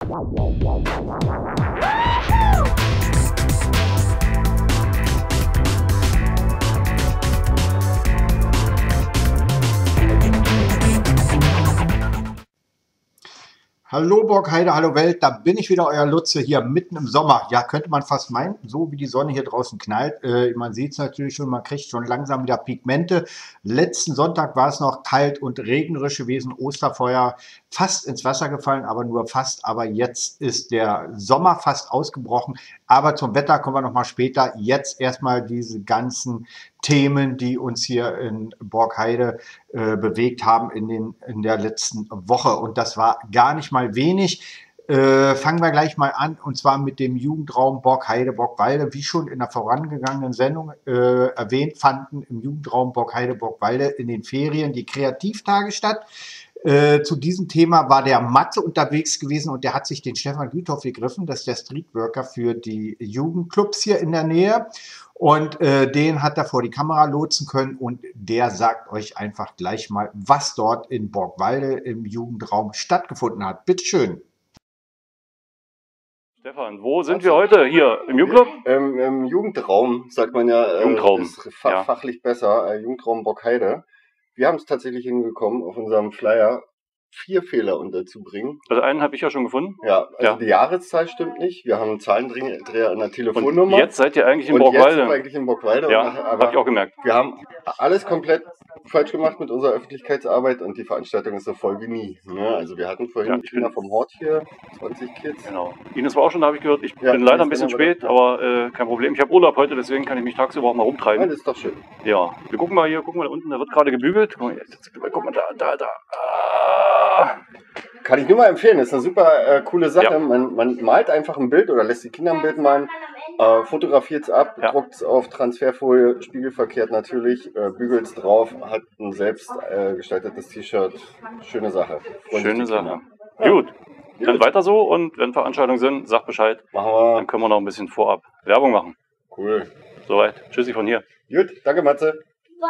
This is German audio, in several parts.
Hallo Borgheide, hallo Welt, da bin ich wieder, euer Lutze, hier mitten im Sommer. Ja, könnte man fast meinen, so wie die Sonne hier draußen knallt. Man sieht es natürlich schon, man kriegt schon langsam wieder Pigmente. Letzten Sonntag war es noch kalt und regnerisch gewesen, Osterfeuer fast ins Wasser gefallen, aber nur fast. Aber jetzt ist der Sommer fast ausgebrochen. Aber zum Wetter kommen wir nochmal später. Jetzt erstmal diese ganzen Themen, die uns hier in Borgheide bewegt haben in der letzten Woche. Und das war gar nicht mal wenig. Fangen wir gleich mal an, und zwar mit dem Jugendraum Borgheide, Borgwalde. Wie schon in der vorangegangenen Sendung erwähnt, fanden im Jugendraum Borgheide, Borgwalde in den Ferien die Kreativtage statt. Zu diesem Thema war der Matze unterwegs gewesen und der hat sich den Stefan Güthoff gegriffen, das ist der Streetworker für die Jugendclubs hier in der Nähe. Und den hat er vor die Kamera lotsen können und der sagt euch einfach gleich mal, was dort in Borgwalde im Jugendraum stattgefunden hat. Bitteschön. Stefan, wo sind wir heute? Hier im Jugendclub? Im Jugendraum, sagt man ja. Jugendraum. Ist fachlich besser. Jugendraum Borgheide. Wir haben es tatsächlich hingekommen, auf unserem Flyer 4 Fehler unterzubringen. Also einen habe ich ja schon gefunden. Ja, also die Jahreszahl stimmt nicht. Wir haben einen Zahlendreher an der Telefonnummer. Und jetzt seid ihr eigentlich in Borgwalde. Jetzt sind wir eigentlich in Borgwalde. Ja, habe ich auch gemerkt. Wir haben alles komplett falsch gemacht mit unserer Öffentlichkeitsarbeit und die Veranstaltung ist so voll wie nie. Ja, also wir hatten vorhin, ich bin ja vom Hort hier, 20 Kids. Genau. Ines war auch schon, da habe ich gehört. Ich bin leider ein bisschen spät, aber kein Problem. Ich habe Urlaub heute, deswegen kann ich mich tagsüber auch mal rumtreiben. Ja, das ist doch schön. Ja, wir gucken mal hier, gucken mal da unten, da wird gerade gebügelt. Guck mal da. Kann ich nur mal empfehlen, das ist eine super coole Sache. Ja. Man malt einfach ein Bild oder lässt die Kinder ein Bild malen, fotografiert es ab, druckt es auf Transferfolie, spiegelverkehrt natürlich, bügelt es drauf, hat ein selbst gestaltetes T-Shirt. Schöne Sache. Schöne Sache. Ja. Gut. Dann weiter so und wenn Veranstaltungen sind, sagt Bescheid. Machen wir. Dann können wir noch ein bisschen vorab Werbung machen. Cool. Soweit. Tschüssi von hier. Gut, danke Matze.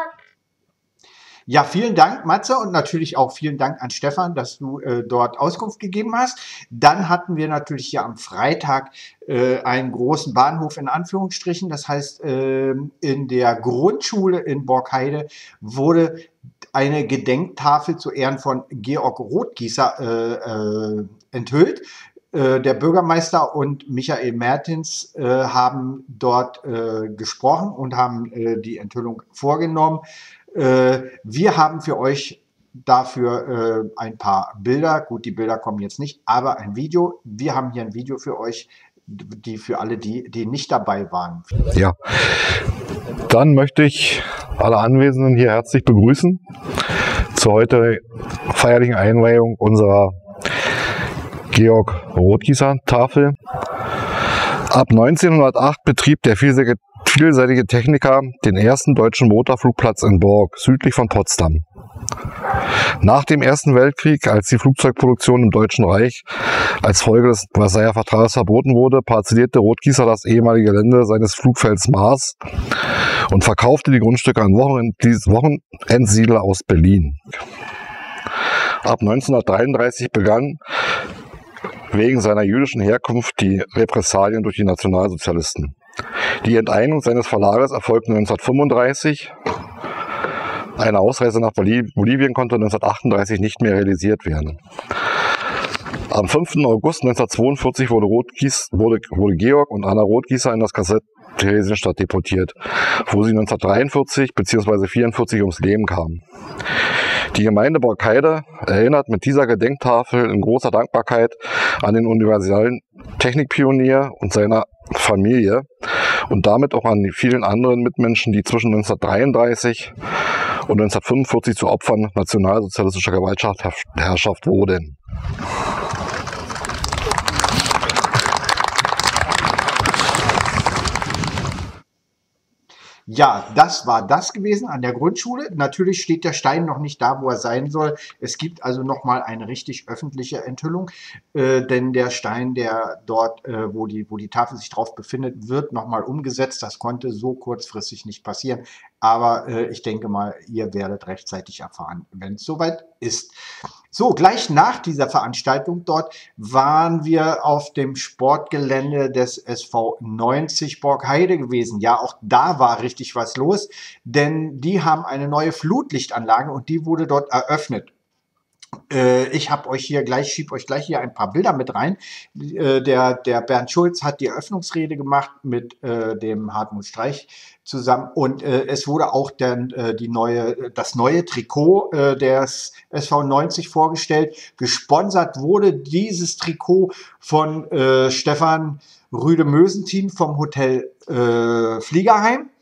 Ja, vielen Dank, Matze, und natürlich auch vielen Dank an Stefan, dass du dort Auskunft gegeben hast. Dann hatten wir natürlich hier am Freitag einen großen Bahnhof in Anführungsstrichen. Das heißt, in der Grundschule in Borgheide wurde eine Gedenktafel zu Ehren von Georg Rotgießer enthüllt. Der Bürgermeister und Michael Mertens haben dort gesprochen und haben die Enthüllung vorgenommen. Wir haben für euch dafür ein paar Bilder. Gut, die Bilder kommen jetzt nicht, aber ein Video. Wir haben hier ein Video für euch, die für alle, die nicht dabei waren. Ja, dann möchte ich alle Anwesenden hier herzlich begrüßen zur heute feierlichen Einweihung unserer Georg Rotgießer Tafel. Ab 1908 betrieb der vielseitige Techniker den ersten deutschen Motorflugplatz in Borg, südlich von Potsdam. Nach dem Ersten Weltkrieg, als die Flugzeugproduktion im Deutschen Reich als Folge des Versailler Vertrags verboten wurde, parzellierte Rotgießer das ehemalige Gelände seines Flugfelds Mars und verkaufte die Grundstücke an Wochenendsiedler aus Berlin. Ab 1933 begann wegen seiner jüdischen Herkunft die Repressalien durch die Nationalsozialisten. Die Enteignung seines Verlages erfolgte 1935. Eine Ausreise nach Bolivien konnte 1938 nicht mehr realisiert werden. Am 5. August 1942 wurde Georg und Anna Rotgießer in das KZ Theresienstadt deportiert, wo sie 1943 bzw. 1944 ums Leben kamen. Die Gemeinde Borgheide erinnert mit dieser Gedenktafel in großer Dankbarkeit an den universalen Technikpionier und seiner Familie und damit auch an die vielen anderen Mitmenschen, die zwischen 1933 und 1945 zu Opfern nationalsozialistischer Gewaltherrschaft wurden. Ja, das war das gewesen an der Grundschule. Natürlich steht der Stein noch nicht da, wo er sein soll. Es gibt also nochmal eine richtig öffentliche Enthüllung, denn der Stein, der dort, wo die Tafel sich drauf befindet, wird nochmal umgesetzt. Das konnte so kurzfristig nicht passieren, aber ich denke mal, ihr werdet rechtzeitig erfahren, wenn es soweit ist. So, gleich nach dieser Veranstaltung dort waren wir auf dem Sportgelände des SV 90 Borgheide gewesen. Ja, auch da war richtig was los, denn die haben eine neue Flutlichtanlage und die wurde dort eröffnet. Ich habe euch hier gleich, schiebe euch gleich hier ein paar Bilder mit rein. Der Bernd Schulz hat die Eröffnungsrede gemacht mit dem Hartmut Streich zusammen und es wurde auch das neue Trikot des SV 90 vorgestellt. Gesponsert wurde dieses Trikot von Stefan Rüde-Mösentin vom Hotel Fliegerheim.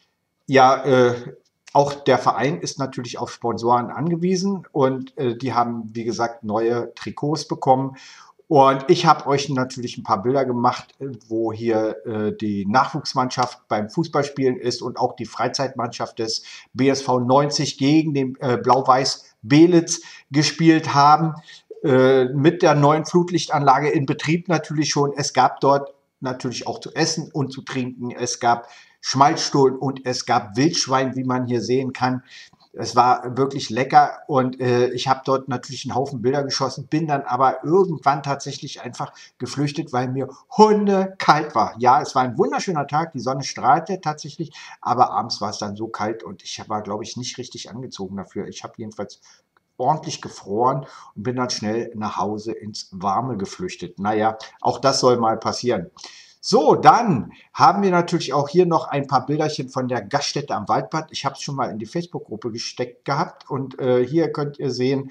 Ja, auch der Verein ist natürlich auf Sponsoren angewiesen und die haben, wie gesagt, neue Trikots bekommen. Und ich habe euch natürlich ein paar Bilder gemacht, wo hier die Nachwuchsmannschaft beim Fußballspielen ist und auch die Freizeitmannschaft des BSV 90 gegen den Blau-Weiß Belitz gespielt haben. Mit der neuen Flutlichtanlage in Betrieb natürlich schon. Es gab dort natürlich auch zu essen und zu trinken. Es gab Schmalzstullen und es gab Wildschwein, wie man hier sehen kann. Es war wirklich lecker und ich habe dort natürlich einen Haufen Bilder geschossen, bin dann aber irgendwann tatsächlich einfach geflüchtet, weil mir hundekalt war. Ja, es war ein wunderschöner Tag, die Sonne strahlte tatsächlich, aber abends war es dann so kalt und ich war, glaube ich, nicht richtig angezogen dafür. Ich habe jedenfalls ordentlich gefroren und bin dann schnell nach Hause ins Warme geflüchtet. Naja, auch das soll mal passieren. So, dann haben wir natürlich auch hier noch ein paar Bilderchen von der Gaststätte am Waldbad. Ich habe es schon mal in die Facebook-Gruppe gesteckt gehabt und hier könnt ihr sehen,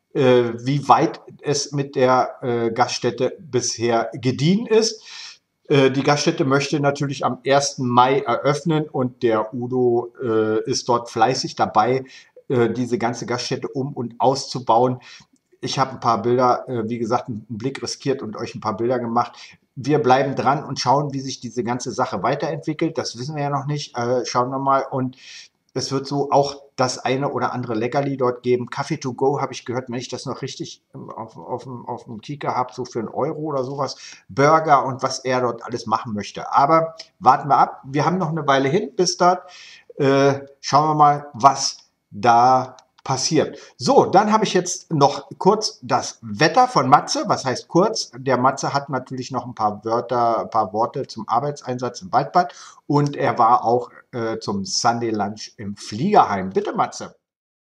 wie weit es mit der Gaststätte bisher gediehen ist. Die Gaststätte möchte natürlich am 1. Mai eröffnen und der Udo ist dort fleißig dabei, diese ganze Gaststätte um- und auszubauen. Ich habe ein paar Bilder, wie gesagt, einen Blick riskiert und euch ein paar Bilder gemacht. Wir bleiben dran und schauen, wie sich diese ganze Sache weiterentwickelt. Das wissen wir ja noch nicht. Schauen wir mal. Und es wird so auch das eine oder andere Leckerli dort geben. Kaffee to go habe ich gehört, wenn ich das noch richtig auf dem Kika habe, so für 1 Euro oder sowas. Burger und was er dort alles machen möchte. Aber warten wir ab. Wir haben noch eine Weile hin bis dort. Schauen wir mal, was da passiert. So, dann habe ich jetzt noch kurz das Wetter von Matze. Was heißt kurz? Der Matze hat natürlich noch ein paar Worte zum Arbeitseinsatz im Waldbad und er war auch zum Sunday Lunch im Fliegerheim. Bitte, Matze.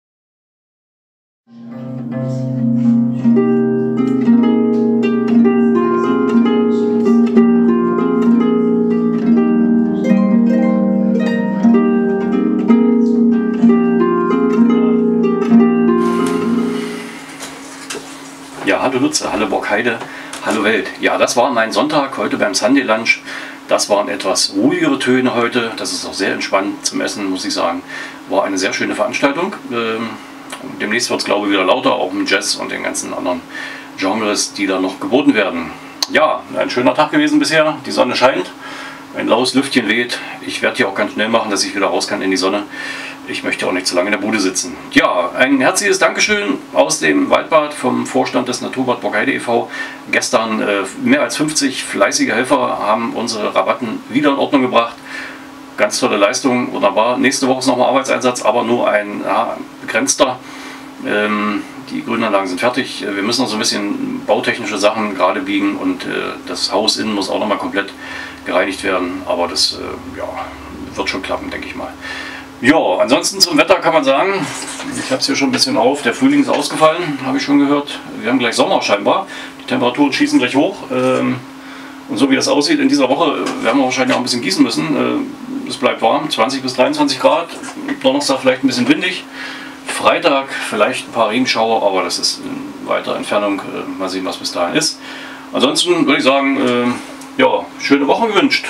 Ja, hallo Nutzer, hallo Borgheide, hallo Welt. Ja, das war mein Sonntag heute beim Sunday Lunch. Das waren etwas ruhigere Töne heute. Das ist auch sehr entspannt zum Essen, muss ich sagen. War eine sehr schöne Veranstaltung. Demnächst wird es, glaube ich, wieder lauter, auch mit Jazz und den ganzen anderen Genres, die da noch geboten werden. Ja, ein schöner Tag gewesen bisher. Die Sonne scheint, ein laues Lüftchen weht. Ich werde hier auch ganz schnell machen, dass ich wieder raus kann in die Sonne. Ich möchte auch nicht zu lange in der Bude sitzen. Ja, ein herzliches Dankeschön aus dem Waldbad vom Vorstand des Naturbad Borgheide e.V. Gestern mehr als 50 fleißige Helfer haben unsere Rabatten wieder in Ordnung gebracht. Ganz tolle Leistung, wunderbar. Nächste Woche ist nochmal Arbeitseinsatz, aber nur ein begrenzter. Die Grünanlagen sind fertig. Wir müssen noch so ein bisschen bautechnische Sachen gerade biegen und das Haus innen muss auch nochmal komplett gereinigt werden. Aber das ja, wird schon klappen, denke ich mal. Ja, ansonsten zum Wetter kann man sagen, ich habe es hier schon ein bisschen auf, der Frühling ist ausgefallen, habe ich schon gehört. Wir haben gleich Sommer scheinbar, die Temperaturen schießen gleich hoch. Und so wie das aussieht, in dieser Woche werden wir wahrscheinlich auch ein bisschen gießen müssen. Es bleibt warm, 20 bis 23 Grad, Donnerstag vielleicht ein bisschen windig. Freitag vielleicht ein paar Regenschauer, aber das ist in weiter Entfernung. Mal sehen, was bis dahin ist. Ansonsten würde ich sagen, ja, schöne Woche gewünscht.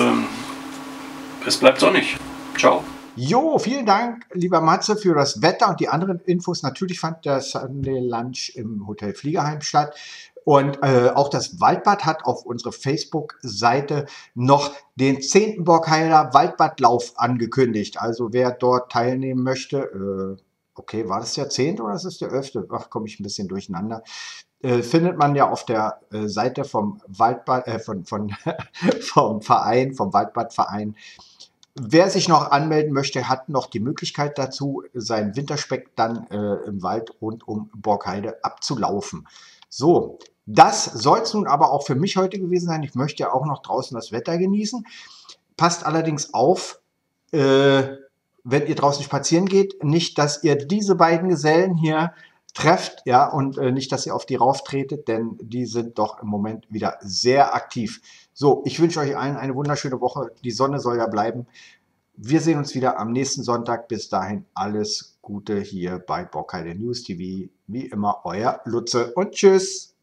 Es bleibt sonnig. Ciao. Jo, vielen Dank, lieber Matze, für das Wetter und die anderen Infos. Natürlich fand der Sunday Lunch im Hotel Fliegerheim statt. Und auch das Waldbad hat auf unserer Facebook-Seite noch den 10. Borgheider Waldbadlauf angekündigt. Also wer dort teilnehmen möchte, okay, war das der 10. oder ist es der 11.? Ach, komme ich ein bisschen durcheinander. Findet man ja auf der Seite vom Waldbad, vom Verein, vom Waldbadverein. Wer sich noch anmelden möchte, hat noch die Möglichkeit dazu, seinen Winterspeck dann im Wald rund um Borgheide abzulaufen. So, das soll es nun aber auch für mich heute gewesen sein. Ich möchte ja auch noch draußen das Wetter genießen. Passt allerdings auf, wenn ihr draußen spazieren geht, nicht, dass ihr diese beiden Gesellen hier trefft, ja, und nicht, dass ihr auf die rauftretet, denn die sind doch im Moment wieder sehr aktiv. So, ich wünsche euch allen eine wunderschöne Woche. Die Sonne soll ja bleiben. Wir sehen uns wieder am nächsten Sonntag. Bis dahin alles Gute hier bei Borgheide News TV. Wie immer, euer Lutze und tschüss.